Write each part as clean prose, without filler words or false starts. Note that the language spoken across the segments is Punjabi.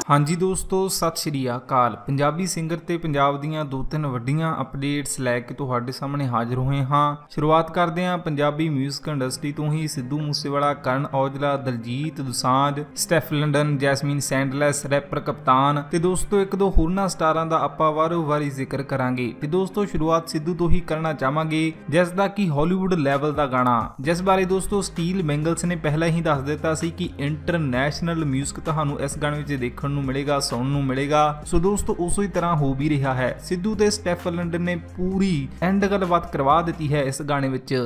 हाँ जी दोस्तों, सत श्री अकाल। पंजाबी सिंगर ते पंजाब दीयां दो तीन वड्डियां अपडेट्स लैके तुहाडे सामने हाजिर होए हाँ। शुरुआत करते हैं पंजाबी म्यूजिक इंडस्ट्री तो ही। Sidhu Moosewala, Karan Aujla, Diljit Dosanjh, Stefflon, Jasmine Sandlas, rapper Kaptaan ते दोस्तों एक दो होरना स्टारां दा आपां वारो-वारी जिक्र करांगे। ते दोस्तों शुरुआत सिद्धू तो ही करना चाहांगे, जिस दा कि हॉलीवुड लैवल दा गाना, जिस बारे दोस्तों स्टील बैंगल्स ने पहला ही दस दिता सी कि इंटरनैशनल म्यूजिक तुहानूं इस गाने विच देखण नूं मिलेगा, सुनन नूं मिलेगा। सो दोस्तों उसी तरह हो भी रहा है। सिद्धू ते स्टैफ लंडन ने पूरी एंड गलबात करवा दी है इस गाने विच।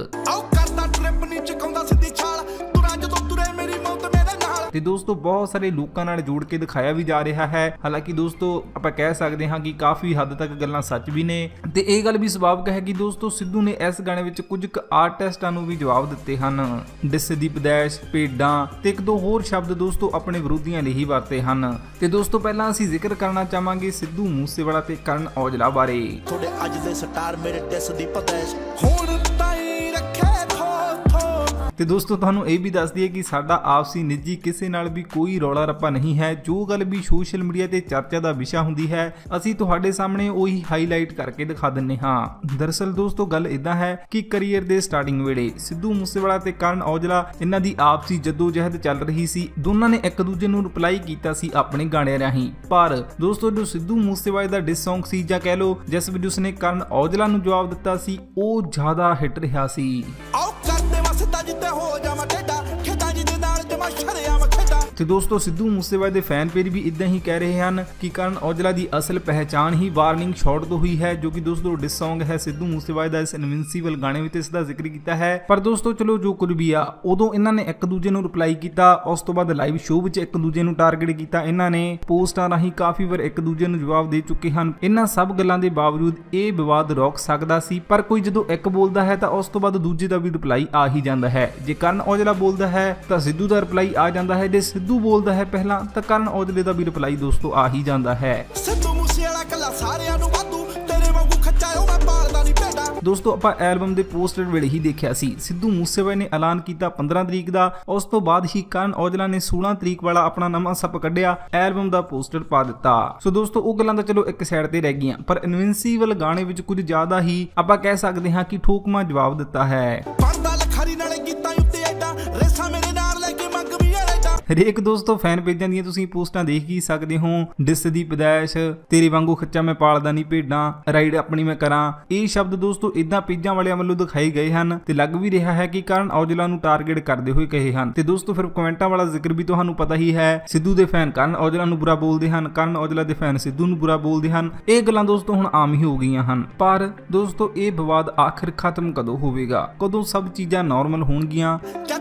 ते दोस्तों बहुत सारे लोगों नाल जोड़ के दिखाया भी जा रहा है। हालांकि दोस्तों आपां कह सकते हाँ कि काफ़ी हद तक गल्लां सच भी ने ते ये गल भी सुभाविक है कि दोस्तों सिद्धू ने इस गाने विच कुछ आर्टिस्टां नूं भी जवाब दिते हन। डिस दी पैदाइश, भेडां ते एक दो होर शब्द दोस्तों अपने विरोधियों लिए ही वरते हन। ते दोस्तों पहलां असीं जिक्र करना चाहांगे सिद्धू मूसेवाला ते करण औजला बारे। थोड़े अज दे स्टार मेरे डिस दी पैदाइश हुण ताईं रखे ते दोस्तों तुहानूं ये भी दस दिए कि साडा आपसी निजी किसी नाल भी कोई रौला रप्पा नहीं है। जो गल भी सोशल मीडिया ते चर्चा का विषय हुंदी है असीं तुहाडे सामने उही हाईलाइट करके दिखा दिंने हाँ। दरअसल दोस्तों गल इदां है कि करियर दे स्टार्टिंग वेले सिद्धू मूसेवाला ते करण औजला इन्हां दी आपसी जद्दोजहद चल रही सी। दोनों ने एक दूजे नूं रिप्लाई कीता सी अपने गाने राहीं। पर दोस्तों जो सिद्धू मूसेवाले दा डिस सॉन्ग सी जां कह लो जिस विच उसने करण औजला नूं जवाब दिता सी, ओह ज्यादा हिट रहा सी। तो दोस्तों सिद्धू मूसेवाले दे फैन पेज भी इदां ही कह रहे हैं कि करण औजला दी असल पहचान ही वार्निंग शॉट तो हुई है, जो कि दोस्तों डिस सॉन्ग है सिद्धू मूसेवाले दा इस इनविंसिबल गाने विच इसदा जिक्र किया है। पर दोस्तों चलो जो कुछ भी आ, उदों इन्हां ने एक दूजे नूं रिप्लाई किया, उस तो बाद लाइव शो विच एक दूजे नूं टारगेट किया। इन्हां ने पोस्टां राहीं काफी बार एक दूजे नूं जवाब दे चुके हैं। इन्हां सब गल्लां दे बावजूद ये विवाद रोक सकदा सी, पर कोई जदों एक बोलदा है तां उस तो बाद दूजे दा भी रिप्लाई आ ही जांदा है। जे करण औजला बोलदा है तां सिद्धू दा रिप्लाई आ जांदा है, जे सिद्धू बोलदा है पहला तो करण औजले दा भी रिप्लाई दोस्तों आ ही जांदा है। दोस्तों आपां एल्बम दे पोस्टर वेले ही देखिया सी, सिद्धू मूसेवाले ने ऐलान किया 15 तरीक दा, उस तो बाद ही करण औजला ने 16 तरीक वाला अपना नवां सप कढ़िया, एल्बम दा पोस्टर पा दिता। सो दोस्तों वो गल्लां तां चलो एक साइड ते रह गईयां, पर इनविंसिबल गाने विच कुछ ज्यादा ही आपां कह सकते हाँ कि ठोकमा जवाब दिता है। हरेक दोस्तों फैन पेजां दी तुसीं पोस्टां देख ही सकते हो। डिस दी पैदाइश, तेरे वांगू खच्चा मैं पालदा नहीं भेडां, राइड अपनी मैं करां, ये शब्द दोस्तों इदां पेजां वालियां वल्लों दिखाए गए हैं ते लग भी रहा है कि करण औजला नूं टारगेट करदे होए कहे हैं। ते दोस्तों फिर कमेंटां वाला जिक्र भी तुहानूं पता ही है, सिद्धू दे फैन करण औजला नूं बुरा बोलदे हन, करण औजला दे फैन सिद्धू नूं बुरा बोलदे हन। ये गल्लां दोस्तों हुण आम ही हो गईयां हन। पर दोस्तों ये विवाद आखिर खत्म कदों होवेगा, कदों सब चीज़ां नॉर्मल होणगीਆਂ।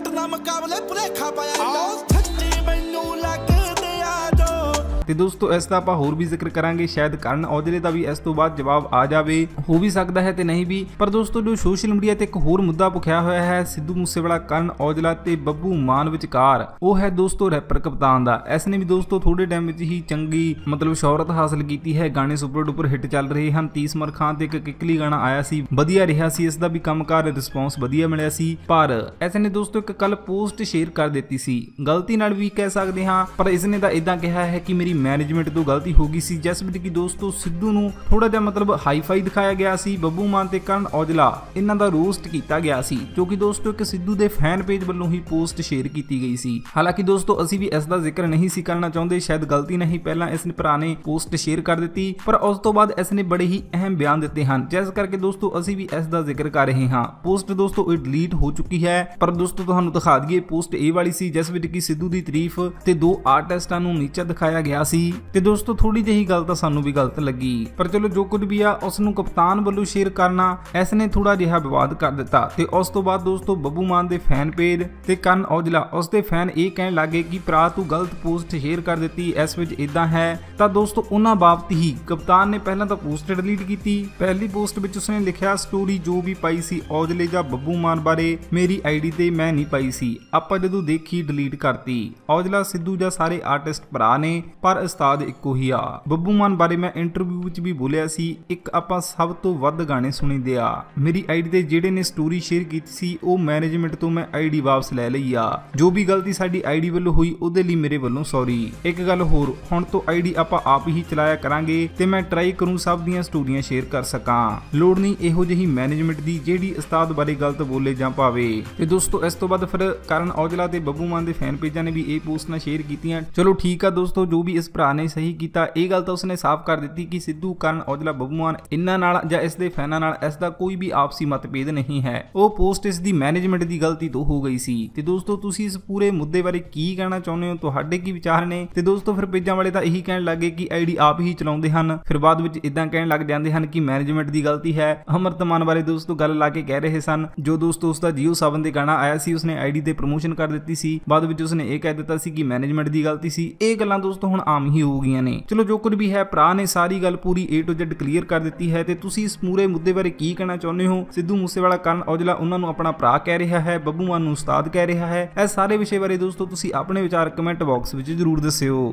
ते दोस्तों इस दा आपां होर भी जिक्र करांगे, शायद करण औजले दा भी इस तो बाद जवाब आ जावे, हो भी सकता है ते नहीं भी। पर दोस्तों जो सोशल मीडिया ते एक होर मुद्दा भुखिया होया है सिद्धू मूसेवाला, करण औजला ते बब्बू मान विचकार, वो है दोस्तों रैपर कप्तान दा। इसने भी दोस्तों थोड़े टाइम विच ही चंगी मतलब शोहरत हासिल की है, गाने सुपर डुपर हिट चल रहे हैं। 30 मर खान ते एक किकली गाना आया सी, वधिया रहा सी, इसदा भी कामकार रिस्पॉन्स वधिया मिलिया सी। पर इसने दोस्तों एक कल पोस्ट शेयर कर दी सी, गलती नाल भी कह सकते हाँ, पर इसने तां इदां कहा है कि मेरी मैनेजमेंट तो गलती हो गई सी, जिस विच कि दोस्तों सिद्धू नूं थोड़ा जिहा मतलब हाईफाई दिखाया गया सी। बब्बू मान ते करण औजला इन्हां दा रोस्ट किया गया सी, जो कि दोस्तों एक सिद्धू दे फैन पेज वालों ही पोस्ट शेयर की गई सी। हालांकि दोस्तों असीं भी इसका जिक्र नहीं सी करना चाहते, शायद गलती नहीं पहला इस भरा ने पोस्ट शेयर कर दी, पर उस तो बाद इसने बड़े ही अहम बयान दिते हैं, जिस करके दोस्तों असीं भी इसका जिक्र कर रहे हाँ। पोस्ट दोस्तों ये डिलीट हो चुकी है, पर दोस्तों तुहानूं दिखा दईए पोस्ट ये वाली सी जिस विच कि सिद्धू की तारीफ ते दो आर्टिस्टां नूं नीचा दिखाया गया सी। ते दोस्तों थोड़ी जी गल तो सानू भी गलत लगी, पर चलो जो कुछ भी आ उसनूं कप्तान वालों शेयर करना इसने थोड़ा जिहा विवाद कर दिता। ते उस तो बाद दोस्तों बब्बू मान दे फैन पेज ते करण औजला उसके फैन ये कहन लगे कि भरा तू गलत पोस्ट शेयर कर दी, इस विच इदां है। तो दोस्तों उन्हां बाबत ही कप्तान ने पहला तो पोस्ट डिलीट की। पहली पोस्ट विच उसने लिखा स्टोरी जो भी पाई सी औजले जां बब्बू मान बारे मेरी आईडी ते मैं नहीं पाई सी, आपां जदों देखी डिलीट करती। औजला सिद्धू जां सारे आर्टिस्ट भरा ने, पर ਪਰ ਉਸਤਾਦ ਇੱਕੋ ਹੀ ਆ। ਬੱਬੂ ਮਾਨ ਬਾਰੇ ਮੈਂ ਇੰਟਰਵਿਊ ਵਿੱਚ ਵੀ ਬੋਲਿਆ ਸੀ, ਇੱਕ ਆਪਾਂ ਸਭ ਤੋਂ ਵੱਧ ਗਾਣੇ ਸੁਣੀਦੇ ਆ। ਮੇਰੀ ਆਈਡੀ ਤੇ ਜਿਹੜੇ ਨੇ ਸਟੋਰੀ ਸ਼ੇਅਰ ਕੀਤੀ ਸੀ ਉਹ ਮੈਨੇਜਮੈਂਟ ਤੋਂ ਮੈਂ ਆਈਡੀ ਵਾਪਸ ਲੈ ਲਈ ਆ। ਜੋ ਵੀ ਗਲਤੀ ਸਾਡੀ ਆਈਡੀ ਵੱਲੋਂ ਹੋਈ ਉਹਦੇ ਲਈ ਮੇਰੇ ਵੱਲੋਂ ਸੌਰੀ। ਇੱਕ ਗੱਲ ਹੋਰ, ਹੁਣ ਤੋਂ ਆਈਡੀ ਆਪਾਂ ਆਪ ਹੀ ਚਲਾਇਆ ਕਰਾਂਗੇ ਤੇ ਮੈਂ ਟਰਾਈ ਕਰੂੰ ਸਭ ਦੀਆਂ ਸਟੋਰੀਆਂ ਸ਼ੇਅਰ ਕਰ ਸਕਾਂ। ਲੋੜ ਨਹੀਂ ਇਹੋ ਜਿਹੀ ਮੈਨੇਜਮੈਂਟ ਦੀ ਜਿਹੜੀ ਉਸਤਾਦ ਬਾਰੇ ਗਲਤ ਬੋਲੇ ਜਾਂ ਪਾਵੇ। ਤੇ ਦੋਸਤੋ ਇਸ ਤੋਂ ਬਾਅਦ ਫਿਰ ਕਰਨ ਔਜਲਾ ਤੇ ਬੱਬੂ ਮਾਨ ਦੇ ਫੈਨ ਪੇਜਾਂ ਨੇ ਵੀ ਇਹ ਪੋਸਟਾਂ ਸ਼ੇਅਰ ਕੀਤੀਆਂ। ਚਲੋ ਠੀਕ ਆ ਦੋਸਤੋ, ਜੋ ਵੀ ਇਸ ਭਰਾ ਨੇ ਸਹੀ ਕੀਤਾ, ਇਹ ਗੱਲ ਤਾਂ ਉਸਨੇ ਸਾਫ਼ ਕਰ ਦਿੱਤੀ ਕਿ ਸਿੱਧੂ, ਕਰਨ ਔਜਲਾ, ਬੱਬੂ ਮਾਨ ਇਹਨਾਂ ਨਾਲ ਜਾਂ ਇਸ ਦੇ ਫੈਨਾਂ ਨਾਲ ਇਸ ਦਾ ਕੋਈ ਵੀ ਆਪਸੀ ਮਤਭੇਦ ਨਹੀਂ ਹੈ। ਉਹ ਪੋਸਟ ਇਸ ਦੀ ਮੈਨੇਜਮੈਂਟ ਦੀ ਗਲਤੀ ਤੋਂ ਹੋ ਗਈ ਸੀ। ਤੇ ਦੋਸਤੋ ਤੁਸੀਂ ਇਸ ਪੂਰੇ ਮੁੱਦੇ ਬਾਰੇ ਕੀ ਕਹਿਣਾ ਚਾਹੁੰਦੇ ਹੋ, ਤੁਹਾਡੇ ਕੀ ਵਿਚਾਰ ਨੇ? ਤੇ ਦੋਸਤੋ ਫਿਰ ਪੇਜਾਂ ਵਾਲੇ ਤਾਂ ਇਹੀ ਕਹਿਣ ਲੱਗੇ ਕਿ ਆਈਡੀ ਆਪ ਹੀ ਚਲਾਉਂਦੇ ਹਨ, ਫਿਰ ਬਾਅਦ ਵਿੱਚ ਇਦਾਂ ਕਹਿਣ ਲੱਗ ਜਾਂਦੇ ਹਨ ਕਿ ਮੈਨੇਜਮੈਂਟ ਦੀ ਗਲਤੀ ਹੈ। ਅਮਰਤ ਮਾਨ ਬਾਰੇ ਦੋਸਤੋ ਗੱਲ ਲਾ ਕੇ ਕਹਿ ਰਹੇ ਸਨ, ਜੋ ਦੋਸਤੋ ਉਸਦਾ ਜੀਓ ਸਾਵਨ ਦੇ ਗਾਣਾ ਆਇਆ ਸੀ ਉਸਨੇ ਆਈਡੀ ਤੇ ਪ੍ਰਮੋਸ਼ਨ ਕਰ ਦਿੱਤੀ ਸੀ, ਬਾਅਦ ਵਿੱਚ ਉਸਨੇ ਇਹ ਕਹਿ ਦਿੱਤਾ ਸੀ ਕਿ ਮੈਨੇਜਮੈਂਟ ਦੀ ਗਲਤੀ ਸੀ। ਇਹ ਗੱਲਾਂ ਦੋਸਤੋ ਹੁਣ ਆਮ ਹੀ ਹੋ ਗਈਆਂ ਨੇ। ਚਲੋ ਜੋ ਕੁਝ ਵੀ ਹੈ, ਭਰਾ ਨੇ ਸਾਰੀ ਗੱਲ ਪੂਰੀ A to Z ਕਲੀਅਰ ਕਰ ਦਿੱਤੀ ਹੈ। ਤੇ ਤੁਸੀਂ ਇਸ ਪੂਰੇ ਮੁੱਦੇ ਬਾਰੇ ਕੀ ਕਹਿਣਾ ਚਾਹੁੰਦੇ ਹੋ? ਸਿੱਧੂ ਮੂਸੇਵਾਲਾ, ਕਰਨ ਔਜਲਾ ਉਹਨਾਂ ਨੂੰ ਆਪਣਾ ਭਰਾ ਕਹਿ ਰਿਹਾ ਹੈ, ਬੱਬੂ ਮਾਨ ਨੂੰ ਉਸਤਾਦ ਕਹਿ ਰਿਹਾ ਹੈ। ਇਹ ਸਾਰੇ ਵਿਸ਼ੇ ਬਾਰੇ ਦੋਸਤੋ ਤੁਸੀਂ ਆਪਣੇ ਵਿਚਾਰ ਕਮੈਂਟ ਬਾਕਸ ਵਿੱਚ ਜ਼ਰੂਰ ਦੱਸਿਓ।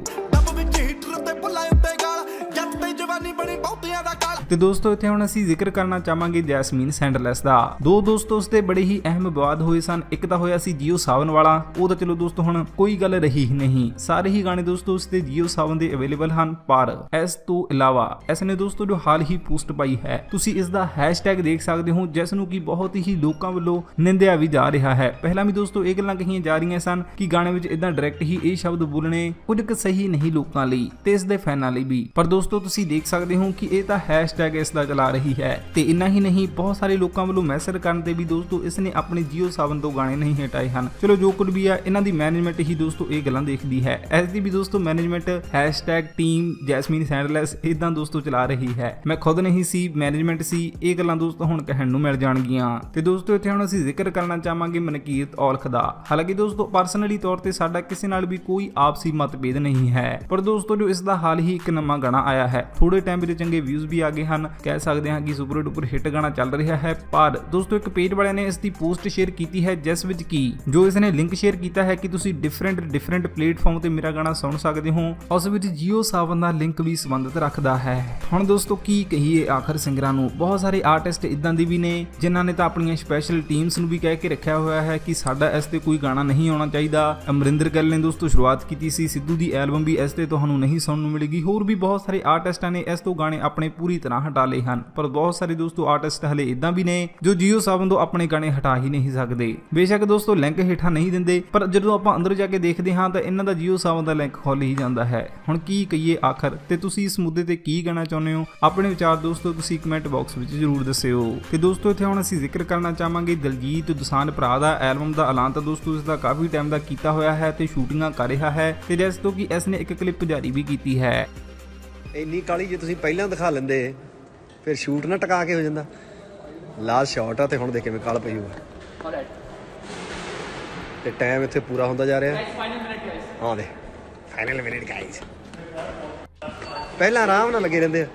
ਤੇ ਦੋਸਤੋ ਇੱਥੇ ਹੁਣ ਅਸੀਂ ਜ਼ਿਕਰ ਕਰਨਾ ਚਾਹਾਂਗੇ ਜੈਸਮੀਨ ਸੈਂਡਲੈਸ ਦਾ। ਦੋ ਦੋਸਤੋ ਉਸ ਤੇ ਬੜੇ ਹੀ ਅਹਿਮ ਵਿਵਾਦ ਹੋਏ ਸਨ। ਇੱਕ ਤਾਂ ਹੋਇਆ ਸੀ ਜੀਓ ਸਾਵਨ ਵਾਲਾ, ਉਹ ਤਾਂ ਚਲੋ ਦੋਸਤੋ ਹੁਣ ਕੋਈ ਗੱਲ ਰਹੀ ਹੀ ਨਹੀਂ। ਸਾਰੇ ਹੀ ਗਾਣੇ ਦੋਸਤੋ ਉਸ ਤੇ ਜੀਓ ਸਾਵਨ ਦੇ ਅਵੇਲੇਬਲ ਹਨ, ਪਰ ਇਸ ਤੋਂ ਇਲਾਵਾ ਇਸ ਨੇ ਦੋਸਤੋ ਜੋ ਹਾਲ ਹੀ ਪੋਸਟ ਪਾਈ ਹੈ, ਤੁਸੀਂ ਇਸ ਦਾ ਹੈਸ਼ਟੈਗ ਦੇਖ ਸਕਦੇ ਹੋ, ਜਿਸ ਨੂੰ ਕਿ ਬਹੁਤ ਹੀ ਲੋਕਾਂ ਵੱਲੋਂ ਨਿੰਦਿਆ ਵੀ ਜਾ ਰਿਹਾ ਹੈ। ਪਹਿਲਾਂ ਵੀ ਦੋਸਤੋ ਇਹ ਗੱਲਾਂ ਕਹੀਆਂ ਜਾ ਰਹੀਆਂ ਸਨ ਕਿ ਗਾਣੇ ਵਿੱਚ ਇਦਾਂ ਡਾਇਰੈਕਟ ਹੀ ਇਹ ਸ਼ਬਦ ਬੋਲਣੇ ਕੁਝ ਕੁ ਸਹੀ ਨਹੀਂ ਲੋਕਾਂ ਲਈ ਤੇ ਇਸ ਦੇ ਫੈਨਾਂ ਲਈ ਵੀ। ਪਰ ਦੋਸਤੋ ਤੁਸੀਂ ਦੇਖ ਸਕਦੇ ਹੋ ਕਿ ਇਹ ਤਾਂ ਹੈਸ਼ਟੈਗ ਇਸ ਦਾ ਚਲਾ ਰਹੀ ਹੈ। ਤੇ ਇੰਨਾ ਹੀ ਨਹੀਂ, ਬਹੁਤ ਸਾਰੇ ਲੋਕਾਂ ਵੱਲੋਂ ਮੈਸੇਜ ਕਰਨ ਤੇ ਵੀ ਦੋਸਤੋ ਇਸ ਨੇ ਆਪਣੇ ਜੀਓ ਸਾਵਨ ਤੋਂ ਗਾਣੇ ਨਹੀਂ ਹਟਾਏ ਹਨ। ਚਲੋ ਜੋ ਕੁਝ ਵੀ ਆ, ਇਹਨਾਂ ਦੀ ਮੈਨੇਜਮੈਂਟ ਹੀ ਦੋਸਤੋ ਇਹ ਗੱਲਾਂ ਦੇਖਦੀ ਹੈ। ਇਸ ਦੀ ਵੀ ਦੋਸਤੋ management hashtag team Jasmine Sandlas ਇਦਾਂ ਦੋਸਤੋ ਚਲਾ ਰਹੀ ਹੈ। ਮੈਂ ਖੁਦ ਨਹੀਂ ਸੀ, ਮੈਨੇਜਮੈਂਟ ਸੀ। ਇਹ ਗੱਲਾਂ ਦੋਸਤੋ ਹੁਣ ਕਹਿਣ ਨੂੰ ਮਿਲ ਜਾਣਗੀਆਂ। ਤੇ ਦੋਸਤੋ ਇੱਥੇ ਹੁਣ ਅਸੀਂ ਜ਼ਿਕਰ ਕਰਨਾ ਚਾਹਾਂਗੇ ਮਨਕੀਰਤ ਔਲਖ ਦਾ। ਹਾਲਾਂਕਿ ਦੋਸਤੋ ਪਰਸਨਲੀ ਤੌਰ ਤੇ ਸਾਡਾ ਕਿਸੇ ਨਾਲ ਵੀ ਕੋਈ ਆਪਸੀ ਮਤਭੇਦ ਨਹੀਂ ਹੈ, ਪਰ ਦੋਸਤੋ ਜੋ ਇਸ ਦਾ ਹਾਲ ਹੀ ਇੱਕ ਨਵਾਂ ਗਾਣਾ ਆਇਆ ਹੈ, ਥੋੜੇ ਟਾਈਮ ਵਿੱਚ ਚੰਗੇ ਵਿਊਜ਼ ਵੀ ਆ ਗਏ ਹਨ, ਕਹਿ ਸਕਦੇ ਹਾਂ ਕਿ ਸੁਪਰ ਡੁਪਰ ਹਿੱਟ ਗਾਣਾ ਚੱਲ ਰਿਹਾ ਹੈ। ਪਰ ਦੋਸਤੋ ਇੱਕ ਪੇਜ ਵਾਲਿਆਂ ਨੇ ਇਸ ਦੀ ਪੋਸਟ ਸ਼ੇਅਰ ਕੀਤੀ ਹੈ, ਜਿਸ ਵਿੱਚ ਕੀ ਜੋ ਇਸ ਨੇ ਲਿੰਕ ਸ਼ੇਅਰ ਕੀਤਾ ਹੈ ਕਿ ਤੁਸੀਂ ਡਿਫਰੈਂਟ ਪਲੇਟਫਾਰਮ ਤੇ ਮੇਰਾ ਗਾਣਾ ਸੁਣ ਸਕਦੇ ਹੋ। ਉਸ ਵਿੱਚ ਜੀਓ ਸਾਵਨ ਦਾ ਲਿੰਕ ਵੀ ਸੰਬੰਧਿਤ ਰੱਖਦਾ ਹੈ। ਹੁਣ ਦੋਸਤੋ ਕੀ ਕਹੀਏ ਆਖਰ ਸਿੰਗਰਾਂ ਨੂੰ, ਬਹੁਤ ਸਾਰੇ ਆਰਟਿਸਟ ਇਦਾਂ ਦੇ ਵੀ ਨੇ ਜਿਨ੍ਹਾਂ ਨੇ ਤਾਂ ਆਪਣੀਆਂ ਸਪੈਸ਼ਲ ਟੀਮਸ ਨੂੰ ਵੀ ਕਹਿ ਕੇ ਰੱਖਿਆ ਹੋਇਆ ਹੈ ਕਿ ਸਾਡਾ ਇਸ ਤੇ ਕੋਈ ਗਾਣਾ ਨਹੀਂ ਆਉਣਾ ਚਾਹੀਦਾ। ਅਮਰਿੰਦਰ ਗਿੱਲ ਨੇ ਦੋਸਤੋ ਸ਼ੁਰੂਆਤ ਕੀਤੀ ਸੀ, ਸਿੱਧੂ ਦੀ ਐਲਬਮ ਵੀ ਇਸ ਤੇ ਤੁਹਾਨੂੰ ਨਹੀਂ ਸੁਣਨ ਨੂੰ ਮਿਲੇਗੀ। ਹੋਰ ਵੀ ਬਹੁਤ ਸਾਰੇ ਆਰਟਿਸਟਾਂ ਨੇ ਇਸ ਤੋਂ ਗਾਣੇ ਆਪਣੇ ਪੂਰੀ ਤਰ੍ਹਾਂ ਹਟਾ ਲਏ ਹਨ, ਪਰ ਬਹੁਤ ਸਾਰੇ ਦੋਸਤੋ ਆਰਟਿਸਟ ਹਲੇ ਇਦਾਂ ਵੀ ਨੇ ਜੋ ਜੀਓ ਸਾਵਨ ਤੋਂ ਆਪਣੇ ਗਾਣੇ ਹਟਾ ਹੀ ਨਹੀਂ ਸਕਦੇ। ਬੇਸ਼ੱਕ ਦੋਸਤੋ ਲਿੰਕ ਹੇਠਾਂ ਨਹੀਂ ਦਿੰਦੇ, ਪਰ ਜਦੋਂ ਆਪਾਂ ਅੰਦਰ ਜਾ ਕੇ ਦੇਖਦੇ ਹਾਂ ਤਾਂ ਇਹਨਾਂ ਦਾ ਜੀਓ ਸਾਵਨ ਦਾ ਲਿੰਕ ਖੁੱਲ ਹੀ ਜਾਂਦਾ ਹੈ। ਹੁਣ ਕੀ ਕਹੀਏ ਆਖਰ, ਤੇ ਤੁਸੀਂ ਇਸ ਮੁੱਦੇ ਤੇ ਕੀ ਕਹਿਣਾ ਚਾਹੁੰਦੇ ਹੋ? ਆਪਣੇ ਵਿਚਾਰ ਦੋਸਤੋ ਤੁਸੀਂ ਕਮੈਂਟ ਬਾਕਸ ਵਿੱਚ ਜ਼ਰੂਰ ਦੱਸਿਓ। ਤੇ ਦੋਸਤੋ ਇੱਥੇ ਹੁਣ ਅਸੀਂ ਜ਼ਿਕਰ ਕਰਨਾ ਚਾਹਾਂਗੇ ਦਿਲਜੀਤ ਦੋਸਾਂਝ ਭਰਾ ਦਾ। ਐਲਬਮ ਦਾ ਐਲਾਨ ਤਾਂ ਦੋਸਤੋ ਇਸ ਦਾ ਕਾਫੀ ਟਾਈਮ ਦਾ ਕੀਤਾ ਹੋਇਆ ਹੈ ਤੇ ਸ਼ੂਟਿੰਗਾਂ ਕਰ ਰਿਹਾ ਹੈ, ਤੇ ਜਿਸ ਤੋਂ ਕਿ ਇਸ ਨੇ ਇੱਕ ਕਲਿੱਪ ਜਾਰੀ ਵੀ ਕੀਤੀ ਹੈ। ਇੰਨੀ ਕਾਲੀ ਜੇ ਤੁਸੀਂ ਪਹਿਲਾਂ ਦਿਖਾ ਲੈਂਦੇ ਫਿਰ ਸ਼ੂਟ ਨਾ ਟਕਾ ਕੇ ਹੋ ਜਾਂਦਾ। ਲਾਸਟ ਸ਼ਾਟ ਆ ਤੇ ਹੁਣ ਦੇਖ ਕਿਵੇਂ ਕਾਲ ਪਈ ਹੋਊ ਤੇ ਟਾਈਮ ਇੱਥੇ ਪੂਰਾ ਹੁੰਦਾ ਜਾ ਰਿਹਾ। ਹਾਂ ਦੇ ਫਾਈਨਲ ਮਿੰਟ ਗਾਈਜ਼, ਪਹਿਲਾਂ ਆਰਾਮ ਨਾਲ ਲੱਗੇ ਰਹਿੰਦੇ ਆ।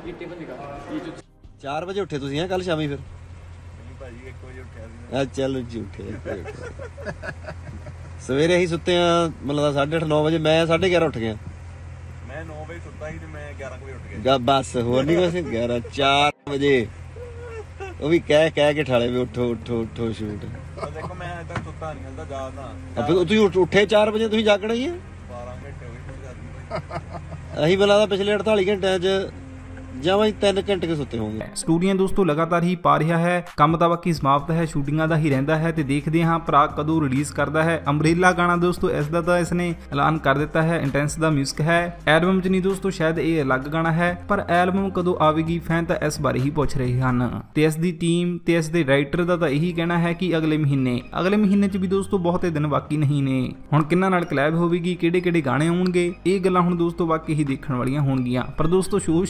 4 ਵਜੇ ਉੱਠੇ ਤੁਸੀਂ ਕੱਲ ਸ਼ਾਮੀ? ਫਿਰ ਭਾਜੀ 1 ਵਜੇ ਉੱਠਿਆ ਸੀ। ਚੱਲ ਝੂਠੇ ਸਵੇਰੇ ਅਸੀਂ ਸੁੱਤੇ ਆ ਮਤਲਬ 8:30 9 ਵਜੇ, ਮੈਂ 11:30 ਉੱਠ ਗਿਆ। ਮੈਂ 9 ਵਜੇ ਸੁੱਤਾ ਸੀ ਤੇ ਮੈਂ 11 ਵਜੇ ਉੱਠ ਗਿਆ। ਬਸ ਹੋਰ ਨਹੀਂ ਕੁਛ। 11 4 ਵਜੇ ਉਹ ਵੀ ਕਹਿ ਕੇ ਠਾਲੇ ਵੀ ਉੱਠੋ ਸ਼ੂਟ। ਦੇਖੋ ਮੈਂ ਅਜੇ ਤੱਕ ਸੁੱਤਾ ਨਹੀਂ, ਹਲਦਾ ਜਾਗਦਾ। ਫਿਰ ਤੁਸੀਂ ਉੱਠੇ 4 ਵਜੇ, ਤੁਸੀਂ ਜਾਗਣਾ ਹੀ ਹੈ। 12 ਘੰਟੇ ਹੋ ਗਏ। ਅਸੀਂ ਬਲਾ ਪਿਛਲੇ 48 ਘੰਟਿਆਂ 'ਚ ਜਮਾਂ ਹੀ 3 ਘੰਟੇ ਕੇ ਸੁੱਤੇ ਹੋਣਗੇ। ਸਟੂਡੀਓ ਦੋਸਤੋ ਲਗਾਤਾਰ ਹੀ ਪਾ ਰਿਹਾ ਹੈ, ਕੰਮ ਤਾਂ ਬਾਕੀ ਸਮਾਪਤ ਹੈ, ਸ਼ੂਟਿੰਗਾਂ ਦਾ ਹੀ ਰਹਿੰਦਾ ਹੈ ਤੇ ਦੇਖਦੇ ਹਾਂ ਭਰਾ ਕਦੋਂ ਰਿਲੀਜ਼ ਕਰਦਾ ਹੈ। ਅੰਬਰੇਲਾ ਗਾਣਾ ਦੋਸਤੋ ਇਸ ਦਾ ਤਾਂ ਇਸਨੇ ਐਲਾਨ ਕਰ ਦਿੱਤਾ ਹੈ, ਇੰਟੈਂਸ ਦਾ ਮਿਊਜ਼ਿਕ ਹੈ। ਐਲਬਮ 'ਚ ਨਹੀਂ ਦੋਸਤੋ, ਸ਼ਾਇਦ ਇਹ ਅਲੱਗ ਗਾਣਾ ਹੈ, ਪਰ ਐਲਬਮ ਕਦੋਂ ਆਵੇਗੀ ਫੈਨ ਤਾਂ ਇਸ ਬਾਰੇ ਹੀ ਪੁੱਛ ਰਹੇ ਹਨ। ਤੇ ਇਸ ਦੀ ਟੀਮ ਤੇ ਇਸ ਦੇ ਰਾਈਟਰ ਦਾ ਤਾਂ ਇਹੀ ਕਹਿਣਾ ਹੈ ਕਿ ਅਗਲੇ ਮਹੀਨੇ 'ਚ ਵੀ ਦੋਸਤੋ ਬਹੁਤੇ ਦਿਨ ਬਾਕੀ ਨਹੀਂ ਨੇ। ਹੁਣ ਕਿੰਨਾਂ ਨਾਲ ਕਲੈਬ ਹੋਵੇਗੀ, ਕਿਹੜੇ ਗਾਣੇ ਆਉਣਗੇ, ਇਹ ਗੱਲਾਂ ਹੁਣ ਦੋਸਤੋ ਬਾਕੀ ਹੀ ਦੇਖਣ ਵਾਲੀਆਂ ਹੋਣਗੀਆਂ। ਪਰ ਦੋਸਤੋ ਸੋਸ਼ਲ ਮੀਡੀਆ ਤੇ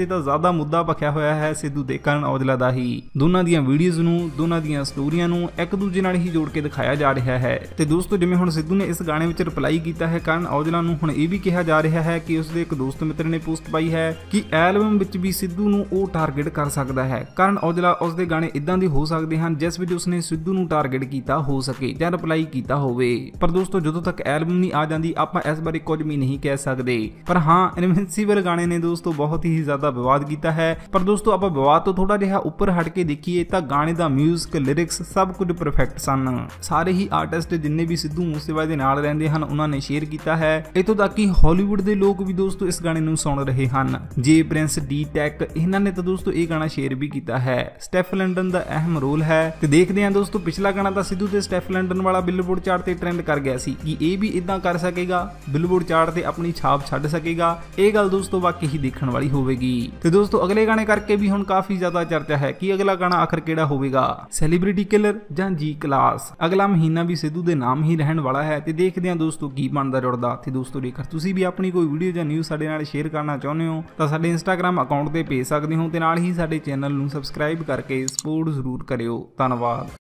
ਤੇ ਤਾਂ ਜ਼ਿਆਦਾ ਮੁੱਦਾ ਭਖਿਆ ਹੋਇਆ ਹੈ ਸਿੱਧੂ ਤੇ ਕਰਨ ਔਜਲਾ ਦਾ ਹੀ। ਦੋਨਾਂ ਦੀਆਂ ਵੀਡੀਓਜ਼ ਨੂੰ, ਦੋਨਾਂ ਦੀਆਂ ਸਟੋਰੀਆਂ ਨੂੰ ਇੱਕ ਦੂਜੇ ਨਾਲ ਹੀ ਜੋੜ ਕੇ ਦਿਖਾਇਆ ਜਾ ਰਿਹਾ ਹੈ। ਤੇ ਦੋਸਤੋ ਜਿਵੇਂ ਹੁਣ ਸਿੱਧੂ ਨੇ ਇਸ ਗਾਣੇ ਵਿੱਚ ਰਿਪਲਾਈ ਕੀਤਾ ਹੈ ਕਰਨ ਔਜਲਾ ਨੂੰ, ਹੁਣ ਇਹ ਵੀ ਕਿਹਾ ਜਾ ਰਿਹਾ ਹੈ ਕਿ ਉਸਦੇ ਇੱਕ ਦੋਸਤ ਮਿੱਤਰ ਨੇ ਪੋਸਟ ਪਾਈ ਹੈ ਕਿ ਐਲਬਮ ਵਿੱਚ ਵੀ ਸਿੱਧੂ ਨੂੰ ਉਹ ਟਾਰਗੇਟ ਕਰ ਸਕਦਾ ਹੈ। ਕਰਨ ਔਜਲਾ ਉਸਦੇ ਗਾਣੇ ਇਦਾਂ ਦੇ ਹੋ ਸਕਦੇ ਹਨ ਜਿਸ ਵਿੱਚ ਉਸਨੇ ਸਿੱਧੂ ਨੂੰ ਟਾਰਗੇਟ ਕੀਤਾ ਹੋ ਸਕੇ ਜਾਂ ਰਿਪਲਾਈ ਕੀਤਾ ਹੋਵੇ। ਪਰ ਦੋਸਤੋ ਜਦੋਂ ਤੱਕ ਐਲਬਮ ਨਹੀਂ ਆ ਜਾਂਦੀ ਆਪਾਂ ਇਸ ਬਾਰੇ ਕੁਝ ਵੀ ਨਹੀਂ ਕਹਿ ਸਕਦੇ। ਪਰ ਹਾਂ ਇਨਵਿੰਸੀਬਲ ਗਾਣੇ ਨੇ ਦੋਸਤੋ ਬਹੁਤ ਹੀ ਜ਼ਿਆਦਾ ਵਿਵਾਦ ਕੀਤਾ ਹੈ। ਪਰ ਦੋਸਤੋ ਆਪਾਂ ਵਿਵਾਦ ਤੋਂ ਥੋੜਾ ਜਿਹਾ ਉੱਪਰ ਹਟ ਕੇ ਦੇਖੀਏ ਤਾਂ ਗਾਣੇ ਦਾ ਮਿਊਜ਼ਿਕ, ਲਿਰਿਕਸ ਸਭ ਕੁਝ ਪਰਫੈਕਟ ਸਨ। ਸਾਰੇ ਹੀ ਆਰਟਿਸਟ ਜਿੰਨੇ ਵੀ ਸਿੱਧੂ ਮੂਸੇਵਾਲੇ ਦੇ ਨਾਲ ਰਹਿੰਦੇ ਹਨ ਉਹਨਾਂ ਨੇ ਸ਼ੇਅਰ ਕੀਤਾ ਹੈ। ਇੱਥੋਂ ਤੱਕ ਕਿ ਹਾਲੀਵੁੱਡ ਦੇ ਲੋਕ ਵੀ ਦੋਸਤੋ ਇਸ ਗਾਣੇ ਨੂੰ ਸੁਣ ਰਹੇ ਹਨ। ਜੇ ਪ੍ਰਿੰਸ, ਡੀ ਟੈਕ ਇਹਨਾਂ ਨੇ ਤਾਂ ਦੋਸਤੋ ਇਹ ਗਾਣਾ ਸ਼ੇਅਰ ਵੀ ਕੀਤਾ ਹੈ। ਸਟੈਫ ਲੰਡਨ ਦਾ ਅਹਿਮ ਰੋਲ ਹੈ ਤੇ ਦੇਖਦੇ ਹਾਂ ਦੋਸਤੋ ਪਿਛਲਾ ਗਾਣਾ ਤਾਂ ਸਿੱਧੂ ਤੇ ਸਟੈਫ ਲੰਡਨ ਵਾਲਾ ਬਿਲਬੋਰਡ ਚਾਰਟ ਤੇ ਟ੍ਰੈਂਡ ਕਰ ਗਿਆ ਸੀ ਕਿ ਇਹ ਵੀ ਇਦਾਂ ਕਰ ਸਕੇਗਾ, ਬਿਲਬੋਰਡ ਚਾਰਟ ਤੇ ਆਪਣੀ ਛਾਪ ਛੱਡ ਸਕੇਗਾ। ਇਹ ਗੱਲ ਦੋਸਤੋ ਵਾਕਈ ਹੀ ਦੇਖਣ ਵਾਲੀ ਹੋਵੇਗੀ। ਤੇ ਦੋਸਤੋ ਅਗਲੇ ਗਾਣੇ ਕਰਕੇ ਵੀ ਹੁਣ ਕਾਫੀ ਜ਼ਿਆਦਾ ਚਰਚਾ ਹੈ ਕਿ ਅਗਲਾ ਗਾਣਾ ਆਖਰ ਕਿਹੜਾ ਹੋਵੇਗਾ, ਸੈਲੀਬ੍ਰਿਟੀ ਕਿਲਰ ਜਾਂ ਜੀ ਕਲਾਸ। ਅਗਲਾ ਮਹੀਨਾ ਵੀ ਸਿੱਧੂ ਦੇ ਨਾਮ ਹੀ ਰਹਿਣ ਵਾਲਾ ਹੈ ਤੇ ਦੇਖਦੇ ਹਾਂ ਦੋਸਤੋ ਕੀ ਬਣਦਾ ਜੁੜਦਾ। ਤੇ ਦੋਸਤੋ ਜੇਕਰ ਤੁਸੀਂ ਵੀ ਆਪਣੀ ਕੋਈ ਵੀਡੀਓ ਜਾਂ ਨਿਊਜ਼ ਸਾਡੇ ਨਾਲ ਸ਼ੇਅਰ ਕਰਨਾ ਚਾਹੁੰਦੇ ਹੋ ਤਾਂ ਸਾਡੇ ਇੰਸਟਾਗ੍ਰਾਮ ਅਕਾਊਂਟ ਤੇ ਭੇਜ ਸਕਦੇ ਹੋ ਤੇ ਨਾਲ ਹੀ ਸਾਡੇ ਚੈਨਲ ਨੂੰ ਸਬਸਕ੍ਰਾਈਬ ਕਰਕੇ ਸਪੋਰਟ ਜ਼ਰੂਰ ਕਰਿਓ। ਧੰਨਵਾਦ।